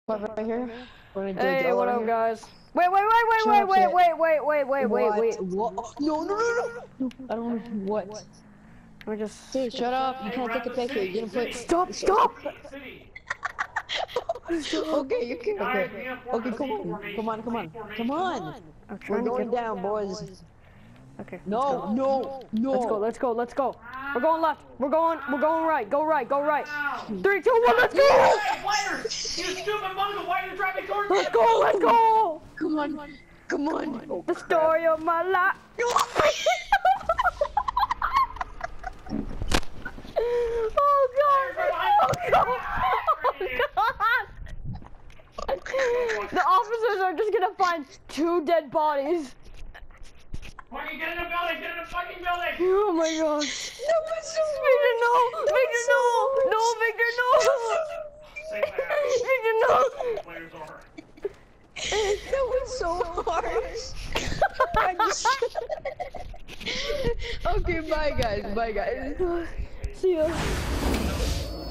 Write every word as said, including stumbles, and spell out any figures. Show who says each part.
Speaker 1: Right here.
Speaker 2: Hey, what up, guys? Wait, wait, wait, wait, wait, wait, wait, wait, wait, wait, wait, wait.
Speaker 1: What? No, no, no, no. I don't know what.
Speaker 2: We're just.
Speaker 1: Dude, shut up. You can't take a picture. You're gonna put.
Speaker 2: Stop! Stop!
Speaker 1: Okay, you can. Okay. Okay, come on. Come on, come on. Come on. We're going down, boys.
Speaker 2: Okay.
Speaker 1: No, no, no.
Speaker 2: Let's go, let's go, let's go. We're going left. We're going, we're going right. Go right, go right. Three, two, one, let's go!
Speaker 3: Hey, Wire! You stupid bungle! Why are you driving towards me?
Speaker 2: Let's go, let's go!
Speaker 1: Come on, come on. Oh,
Speaker 2: the story of my life. Oh god! Oh god! Oh god! The officers are just gonna find two dead bodies.
Speaker 3: Fucking get in the building! Get in the fucking building!
Speaker 2: Oh my god! Victor, no! Victor, no! No, Victor, no! Victor, no!
Speaker 3: Players over.
Speaker 1: That was so harsh. I just... Okay, bye guys, bye guys.
Speaker 2: See ya.